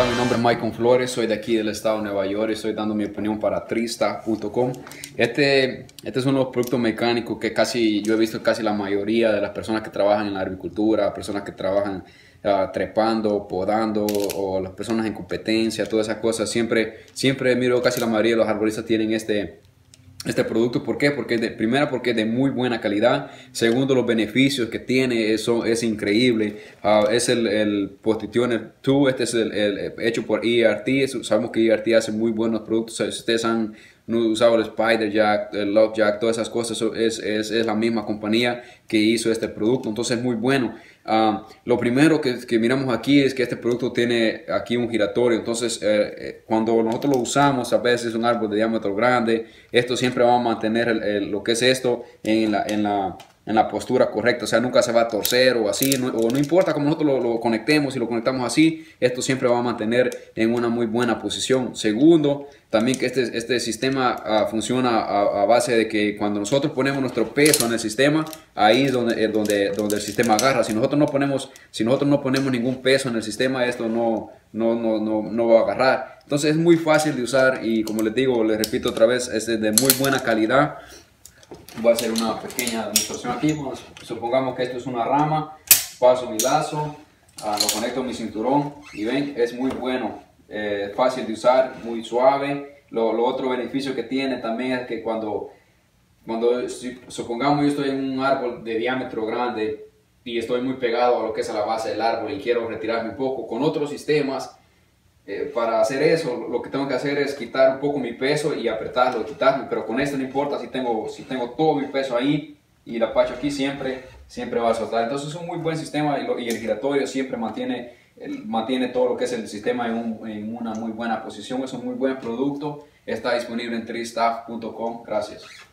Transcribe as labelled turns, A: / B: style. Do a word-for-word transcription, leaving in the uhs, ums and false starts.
A: Hola, mi nombre es Michael Flores, soy de aquí del estado de Nueva York y estoy dando mi opinión para Trista punto com. Este, este es uno de los productos mecánicos que casi, yo he visto casi la mayoría de las personas que trabajan en la agricultura, personas que trabajan uh, trepando, podando o las personas en competencia, todas esas cosas. Siempre, siempre miro casi la mayoría de los arbolistas tienen este... Este producto, ¿por qué? Porque de, primero porque es de muy buena calidad, segundo los beneficios que tiene, eso es increíble, uh, es el, el Positioner dos, este es el, el, hecho por E R T, eso, sabemos que E R T hace muy buenos productos, si ustedes han usado el Spider Jack, el Lock Jack, todas esas cosas, eso es, es, es la misma compañía que hizo este producto, entonces es muy bueno. Uh, lo primero que, que miramos aquí es que este producto tiene aquí un giratorio, entonces eh, eh, cuando nosotros lo usamos, a veces es un árbol de diámetro grande, esto siempre va a mantener el, el, lo que es esto en la, en la en la postura correcta, o sea, nunca se va a torcer o así, no, o no importa cómo nosotros lo, lo conectemos, si lo conectamos así, esto siempre va a mantener en una muy buena posición. Segundo, también que este, este sistema uh, funciona a, a base de que cuando nosotros ponemos nuestro peso en el sistema, ahí es donde, es donde, donde el sistema agarra. Si nosotros no ponemos, si nosotros no ponemos ningún peso en el sistema, esto no, no, no, no, no va a agarrar. Entonces es muy fácil de usar y como les digo, les repito otra vez, es de muy buena calidad. Voy a hacer una pequeña demostración aquí. Bueno, supongamos que esto es una rama, paso mi lazo, uh, lo conecto a mi cinturón y ven, es muy bueno, eh, fácil de usar, muy suave. Lo, lo otro beneficio que tiene también es que cuando, cuando si, supongamos yo estoy en un árbol de diámetro grande y estoy muy pegado a lo que es a la base del árbol y quiero retirarme un poco, con otros sistemas, Eh, para hacer eso, lo que tengo que hacer es quitar un poco mi peso y apretarlo y quitarme, pero con esto no importa si tengo, si tengo todo mi peso ahí y la pacho aquí, siempre, siempre va a soltar. Entonces es un muy buen sistema y, lo, y el giratorio siempre mantiene, el, mantiene todo lo que es el sistema en, un, en una muy buena posición. Es un muy buen producto, está disponible en Trista punto com. Gracias.